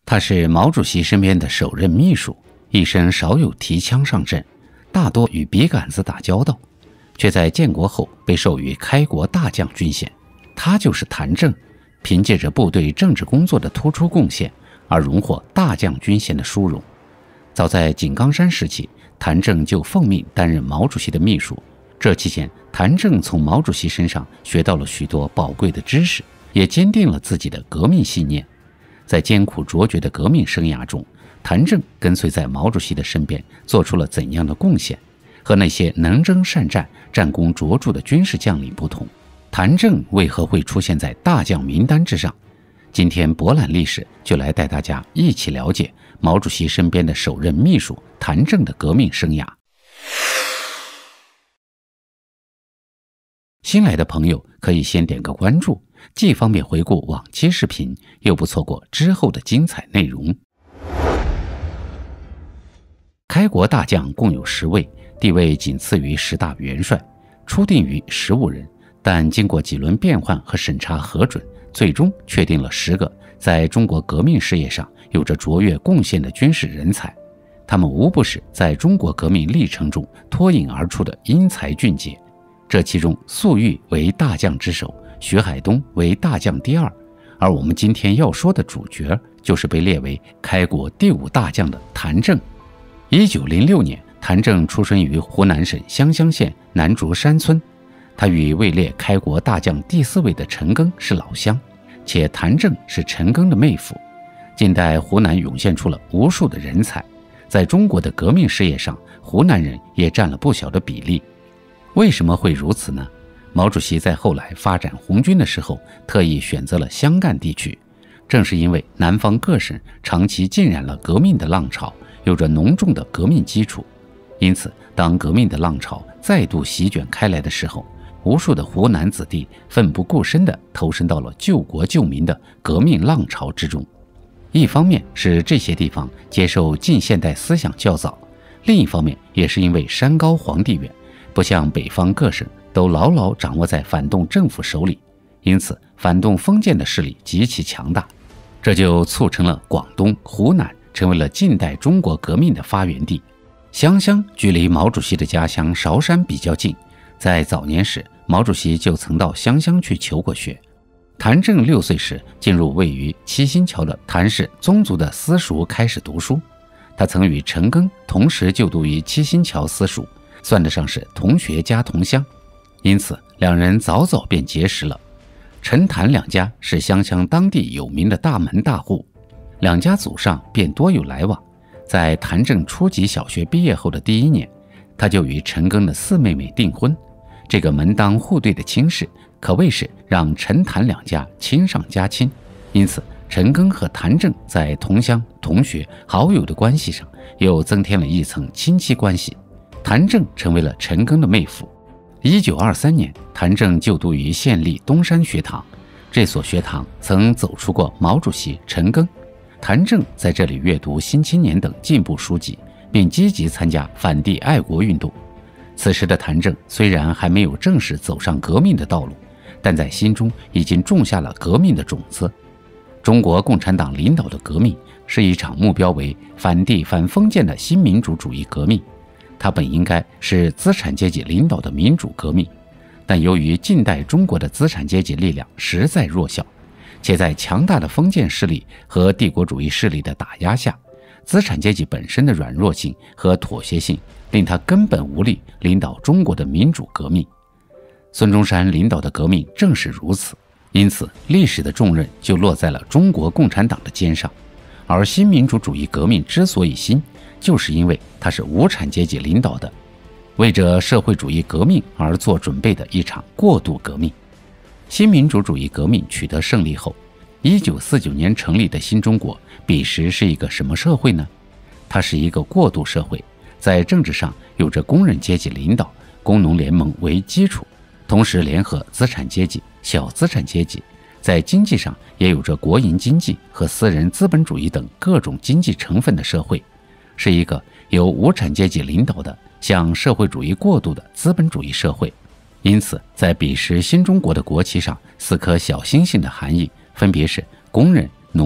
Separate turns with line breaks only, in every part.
他是毛主席身边的首任秘书，一生少有提枪上阵，大多与笔杆子打交道，却在建国后被授予开国大将军衔。他就是谭政，凭借着部队政治工作的突出贡献而荣获大将军衔的殊荣。早在井冈山时期，谭政就奉命担任毛主席的秘书。这期间，谭政从毛主席身上学到了许多宝贵的知识，也坚定了自己的革命信念。在艰苦卓绝的革命生涯中，谭政跟随在毛主席的身边，做出了怎样的贡献？和那些能征善战、战功卓著的军事将领不同，谭政为何会出现在大将名单之上？今天博览历史，就来带大家一起了解毛主席身边的首任秘书谭政的革命生涯。新来的朋友可以先点个关注，既方便回顾往期视频，又不错过之后的精彩内容。开国大将共有10位，地位仅次于10大元帅，初定于15人，但经过几轮变换和审查核准，最终确定了10个在中国革命事业上有着卓越贡献的军事人才。他们无不是在中国革命历程中脱颖而出的英才俊杰。这其中，粟裕为大将之首，徐海东为大将第2，而我们今天要说的主角，就是被列为开国第5大将的谭政。1906年，谭政出生于湖南省湘乡县南竹山村，他与位列开国大将第4位的陈赓是老乡，且谭政是陈赓的妹夫。近代湖南涌现出了无数的人才，在中国的革命事业上，湖南人也占了不小的比例。为什么会如此呢？毛主席在后来发展红军的时候，特意选择了湘赣地区，正是因为南方各省长期浸染了革命的浪潮，有着浓重的革命基础。因此，当革命的浪潮再度席卷开来的时候，无数的湖南子弟奋不顾身地投身到了救国救民的革命浪潮之中。一方面是这些地方接受近现代思想较早，另一方面也是因为山高皇帝远，不像北方各省都牢牢掌握在反动政府手里，因此反动封建的势力极其强大，这就促成了广东、湖南成为了近代中国革命的发源地。湘乡距离毛主席的家乡韶山比较近，在早年时，毛主席就曾到湘乡去求过学。谭政6岁时进入位于七星桥的谭氏宗族的私塾开始读书，他曾与陈赓同时就读于七星桥私塾，算得上是同学加同乡，因此两人早早便结识了。陈谭两家是湘乡当地有名的大门大户，两家祖上便多有来往。在谭政初级小学毕业后的第1年，他就与陈赓的4妹妹订婚。这个门当户对的亲事，可谓是让陈谭两家亲上加亲。因此，陈赓和谭政在同乡、同学、好友的关系上，又增添了一层亲戚关系。谭政成为了陈赓的妹夫。1923年，谭政就读于县立东山学堂，这所学堂曾走出过毛主席、陈赓。谭政在这里阅读《新青年》等进步书籍，并积极参加反帝爱国运动。此时的谭政虽然还没有正式走上革命的道路，但在心中已经种下了革命的种子。中国共产党领导的革命是一场目标为反帝反封建的新民主主义革命，它本应该是资产阶级领导的民主革命，但由于近代中国的资产阶级力量实在弱小，且在强大的封建势力和帝国主义势力的打压下，资产阶级本身的软弱性和妥协性令他根本无力领导中国的民主革命。孙中山领导的革命正是如此，因此历史的重任就落在了中国共产党的肩上。而新民主主义革命之所以新，就是因为它是无产阶级领导的，为着社会主义革命而做准备的一场过渡革命。新民主主义革命取得胜利后，1949年成立的新中国彼时是一个什么社会呢？它是一个过渡社会，在政治上有着工人阶级领导、工农联盟为基础，同时联合资产阶级、小资产阶级，在经济上也有着国营经济和私人资本主义等各种经济成分的社会，是一个由无产阶级领导的向社会主义过渡的资本主义社会。因此，在彼时新中国的国旗上，4颗小星星的含义分别是工人、农民、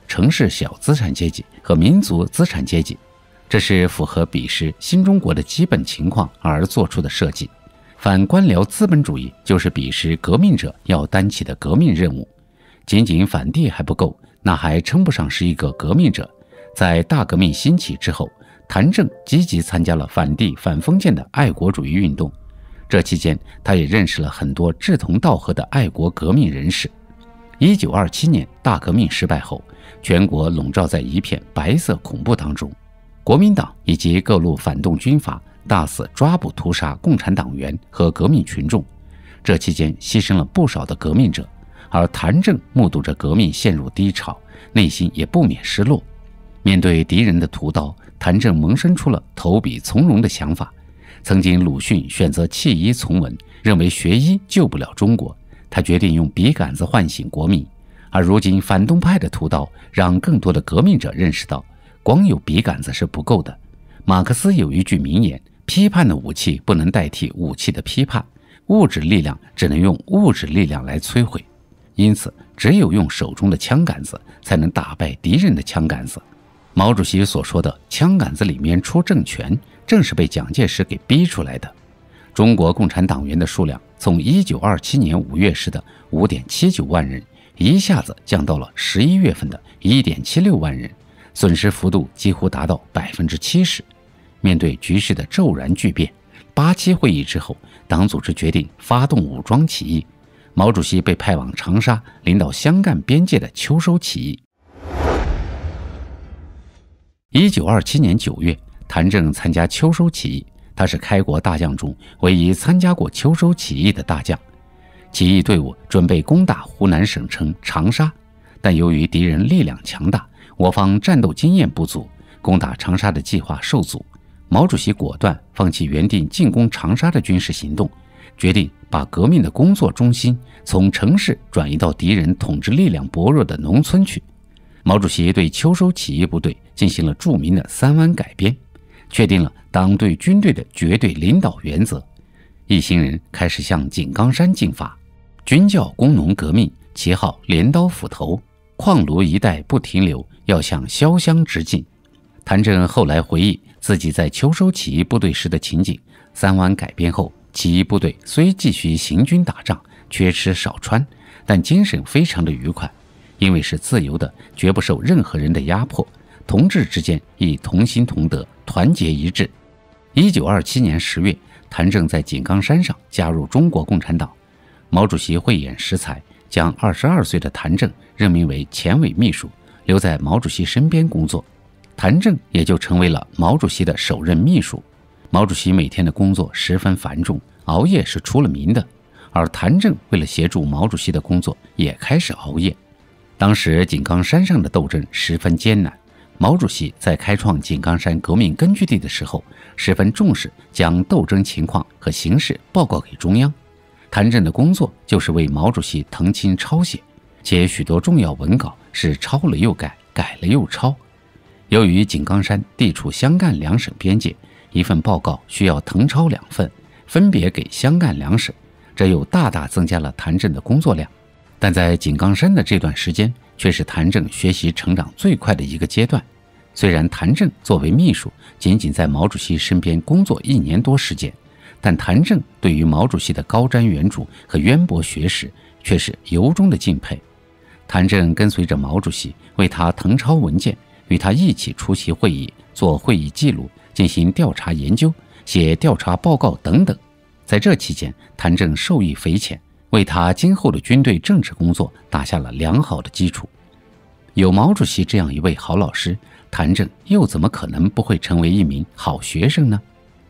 城市小资产阶级和民族资产阶级，这是符合彼时新中国的基本情况而做出的设计。反官僚资本主义就是彼时革命者要担起的革命任务。仅仅反帝还不够，那还称不上是一个革命者。在大革命兴起之后，谭政积极参加了反帝反封建的爱国主义运动。这期间，他也认识了很多志同道合的爱国革命人士。1927年大革命失败后，全国笼罩在一片白色恐怖当中，国民党以及各路反动军阀大肆抓捕屠杀共产党员和革命群众，这期间牺牲了不少的革命者，而谭政目睹着革命陷入低潮，内心也不免失落。面对敌人的屠刀，谭政萌生出了投笔从戎的想法。曾经鲁迅选择弃医从文，认为学医救不了中国，他决定用笔杆子唤醒国民。而如今反动派的屠刀让更多的革命者认识到，光有笔杆子是不够的。马克思有一句名言，批判的武器不能代替武器的批判，物质力量只能用物质力量来摧毁。因此只有用手中的枪杆子才能打败敌人的枪杆子。毛主席所说的枪杆子里面出政权，正是被蒋介石给逼出来的。中国共产党员的数量从1927年5月时的 5.79 万人一下子降到了11月份的 1.76 万人，损失幅度几乎达到 70%。 面对局势的骤然巨变，87会议之后，党组织决定发动武装起义。毛主席被派往长沙领导湘赣边界的秋收起义。1927年9月，谭政参加秋收起义，他是开国大将中唯一参加过秋收起义的大将。起义队伍准备攻打湖南省城长沙，但由于敌人力量强大，我方战斗经验不足，攻打长沙的计划受阻。毛主席果断放弃原定进攻长沙的军事行动，决定把革命的工作中心从城市转移到敌人统治力量薄弱的农村去。毛主席对秋收起义部队进行了著名的3湾改编，确定了党对军队的绝对领导原则。一行人开始向井冈山进发，军教工农革命，旗号镰刀斧头，矿炉一带不停留，要向潇湘直进。谭政后来回忆自己在秋收起义部队时的情景，3湾改编后，起义部队虽继续行军打仗，缺吃少穿，但精神非常的愉快，因为是自由的，绝不受任何人的压迫，同志之间亦同心同德，团结一致。1927年10月，谭政在井冈山上加入中国共产党。毛主席慧眼识才，将22岁的谭政任命为前委秘书，留在毛主席身边工作。谭政也就成为了毛主席的首任秘书。毛主席每天的工作十分繁重，熬夜是出了名的，而谭政为了协助毛主席的工作，也开始熬夜。当时井冈山上的斗争十分艰难，毛主席在开创井冈山革命根据地的时候，十分重视将斗争情况和形势报告给中央。谭政的工作就是为毛主席誊亲抄写，且许多重要文稿是抄了又改，改了又抄。由于井冈山地处湘赣两省边界，一份报告需要誊抄2份，分别给湘赣2省，这又大大增加了谭政的工作量。但在井冈山的这段时间，却是谭政学习成长最快的一个阶段。虽然谭政作为秘书，仅仅在毛主席身边工作1年多时间，但谭政对于毛主席的高瞻远瞩和渊博学识，却是由衷的敬佩。谭政跟随着毛主席，为他誊抄文件，与他一起出席会议，做会议记录，进行调查研究，写调查报告等等。在这期间，谭政受益匪浅，为他今后的军队政治工作打下了良好的基础。有毛主席这样一位好老师，谭政又怎么可能不会成为一名好学生呢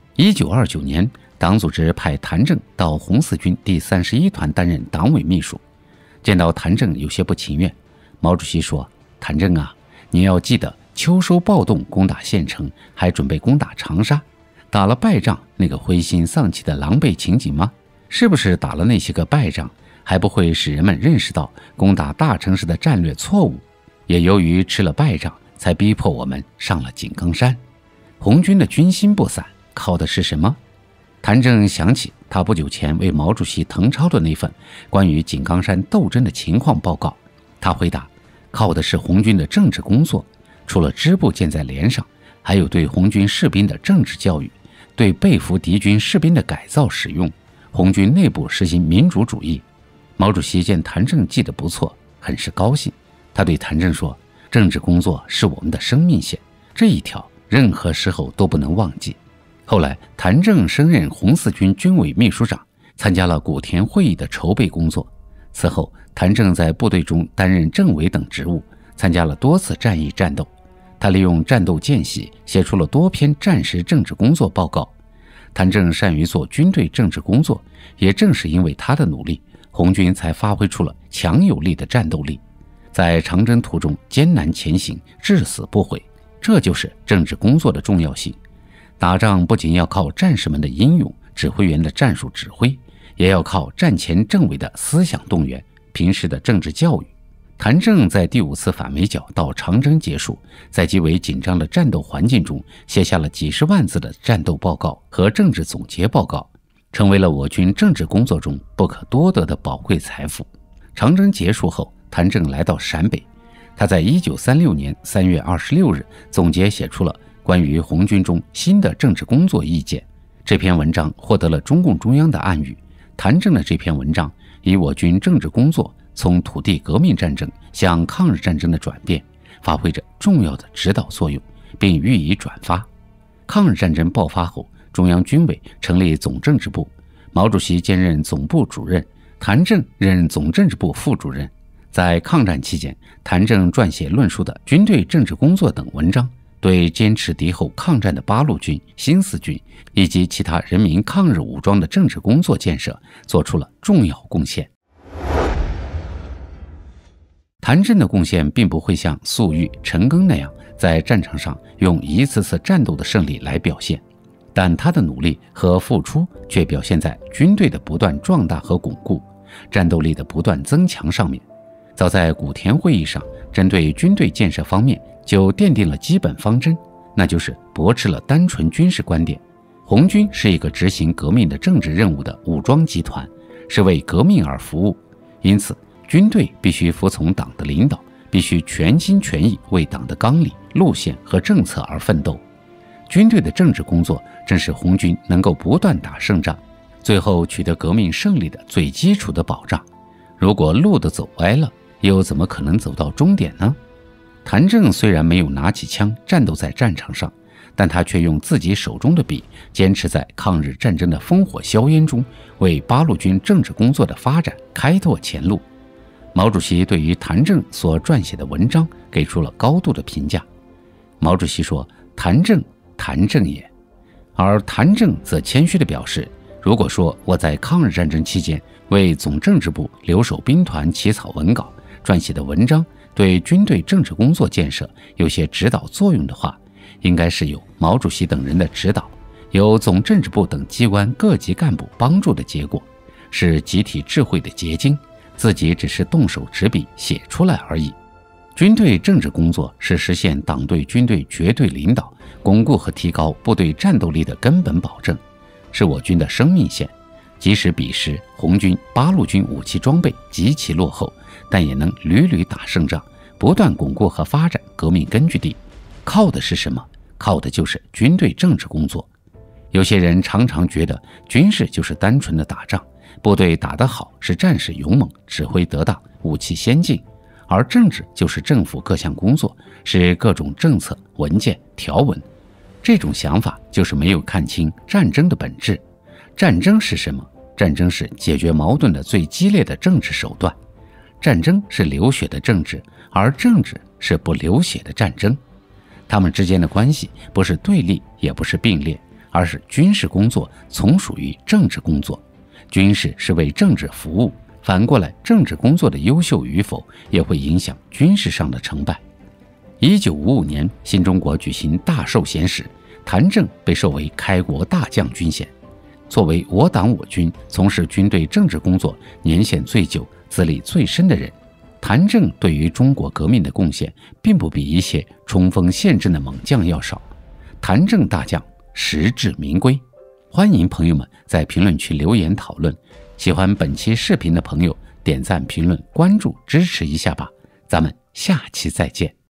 ？1929年，党组织派谭政到红四军第31团担任党委秘书。见到谭政有些不情愿，毛主席说：“谭政啊，你要记得秋收暴动攻打县城，还准备攻打长沙，打了败仗那个灰心丧气的狼狈情景吗？是不是打了那些个败仗，还不会使人们认识到攻打大城市的战略错误？也由于吃了败仗，才逼迫我们上了井冈山。红军的军心不散，靠的是什么？”谭政想起他不久前为毛主席誊抄的那份关于井冈山斗争的情况报告，他回答：“ 靠的是红军的政治工作，除了支部建在连上，还有对红军士兵的政治教育，对被俘敌军士兵的改造使用，红军内部实行民主主义。毛主席见谭政记得不错，很是高兴。他对谭政说，政治工作是我们的生命线，这一条任何时候都不能忘记。后来谭政升任红四军军委秘书长，参加了古田会议的筹备工作。此后谭政在部队中担任政委等职务，参加了多次战役战斗。他利用战斗间隙写出了多篇战时政治工作报告。谭政善于做军队政治工作，也正是因为他的努力，红军才发挥出了强有力的战斗力，在长征途中艰难前行，至死不悔。这就是政治工作的重要性。打仗不仅要靠战士们的英勇，指挥员的战术指挥，也要靠战前政委的思想动员，平时的政治教育。谭政在第5次反围剿到长征结束，在极为紧张的战斗环境中，写下了几十万字的战斗报告和政治总结报告，成为了我军政治工作中不可多得的宝贵财富。长征结束后，谭政来到陕北，他在1936年3月26日总结写出了关于红军中新的政治工作意见。这篇文章获得了中共中央的暗语。谭政的这篇文章以我军政治工作从土地革命战争向抗日战争的转变，发挥着重要的指导作用，并予以转发。抗日战争爆发后，中央军委成立总政治部，毛主席兼任总部主任，谭政任总政治部副主任。在抗战期间，谭政撰写论述的《军队政治工作》等文章，对坚持敌后抗战的八路军、新四军以及其他人民抗日武装的政治工作建设做出了重要贡献。谭政的贡献并不会像粟裕、陈赓那样在战场上用一次次战斗的胜利来表现，但他的努力和付出却表现在军队的不断壮大和巩固、战斗力的不断增强上面。早在古田会议上，针对军队建设方面就奠定了基本方针，那就是驳斥了单纯军事观点。红军是一个执行革命的政治任务的武装集团，是为革命而服务，因此军队必须服从党的领导，必须全心全意为党的纲领、路线和政策而奋斗。军队的政治工作正是红军能够不断打胜仗，最后取得革命胜利的最基础的保障。如果路都走歪了，又怎么可能走到终点呢？谭政虽然没有拿起枪战斗在战场上，但他却用自己手中的笔，坚持在抗日战争的烽火硝烟中，为八路军政治工作的发展开拓前路。毛主席对于谭政所撰写的文章给出了高度的评价。毛主席说：“谭政，谭政也。”而谭政则谦虚地表示：“如果说我在抗日战争期间为总政治部留守兵团起草文稿，撰写的文章对军队政治工作建设有些指导作用的话，应该是有毛主席等人的指导，有总政治部等机关各级干部帮助的结果，是集体智慧的结晶，自己只是动手执笔写出来而已。军队政治工作是实现党对军队绝对领导，巩固和提高部队战斗力的根本保证，是我军的生命线。即使彼时红军、八路军武器装备极其落后，但也能屡屡打胜仗，不断巩固和发展革命根据地。靠的是什么？靠的就是军队政治工作。有些人常常觉得军事就是单纯的打仗，部队打得好是战士勇猛，指挥得当，武器先进，而政治就是政府各项工作，是各种政策、文件、条文。这种想法就是没有看清战争的本质。战争是什么？战争是解决矛盾的最激烈的政治手段。战争是流血的政治，而政治是不流血的战争。他们之间的关系不是对立，也不是并列，而是军事工作从属于政治工作，军事是为政治服务，反过来政治工作的优秀与否也会影响军事上的成败。1955年新中国举行大授衔时，谭政被授为开国大将军衔。作为我党我军从事军队政治工作年限最久、资历最深的人，谭政对于中国革命的贡献并不比一些冲锋陷阵的猛将要少。谭政大将实至名归。欢迎朋友们在评论区留言讨论，喜欢本期视频的朋友点赞、评论、关注支持一下吧，咱们下期再见。